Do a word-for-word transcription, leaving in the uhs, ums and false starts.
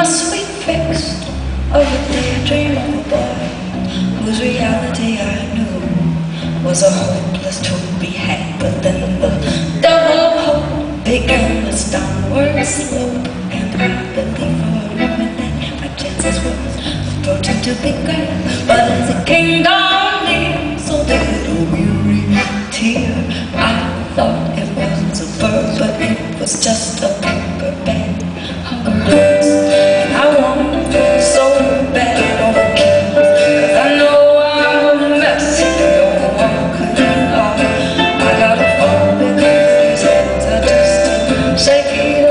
my sweet fix of a daydream of a boy whose reality I knew was a hopeless to be had. But then the devil of hope began its downward slope, and I believed for a moment that my chances were approaching to be great. But as it came down near, so did a weary tear. I thought it was a bird, but it was just a paper bag. Birds, and I want so bad on the keys, 'cause I know I'm a mess. You know I'm clean off. I gotta fall because these hands are just shaky.